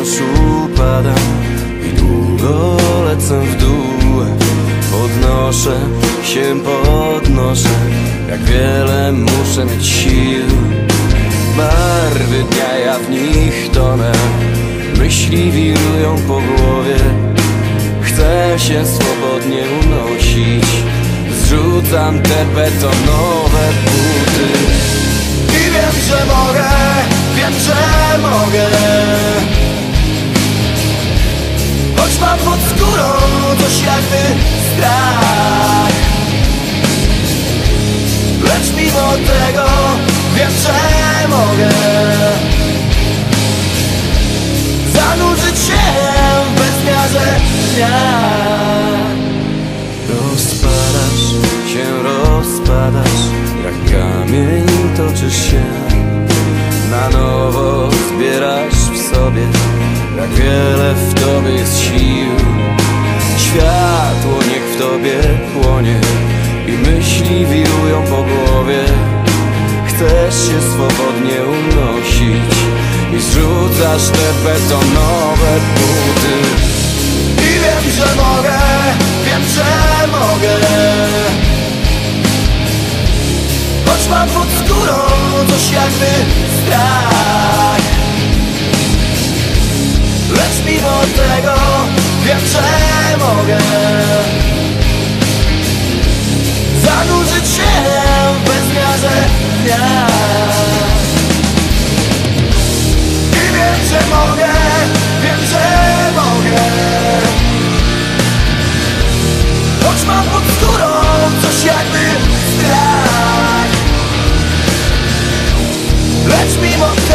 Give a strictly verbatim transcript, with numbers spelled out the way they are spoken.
wciąż upadam i długo lecę w dół. Podnoszę się, podnoszę, jak wiele muszę mieć sił. Barwy dnia, ja w nich tonę, myśli wirują po głowie. Chcę się swobodnie unosić, zrzucam te betonowe buty. I wiem, że mogę, wiem, że mogę, choć mam pod skórą coś jakby strach. Lecz mimo tego wiem, że mogę zanurzyć się w bezmiarze dnia. Rozpadasz się, rozpadasz, jak kamień toczysz się. Na nowo zbierasz w sobie, jak wiele w tobie jest sił. Światło niech w tobie płonie i myśli wirują po głowie. Chcesz się swobodnie unosić i zrzucasz te betonowe buty. I wiem, że mogę, wiem, że mogę, choć mam pod skórą coś jakby strach. Lecz mimo tego wiem, że mogę zanurzyć się w bezmiarze dnia. I wiem, że mogę, wiem, że mogę, choć mam pod skórą coś jakby strach. Lecz mimo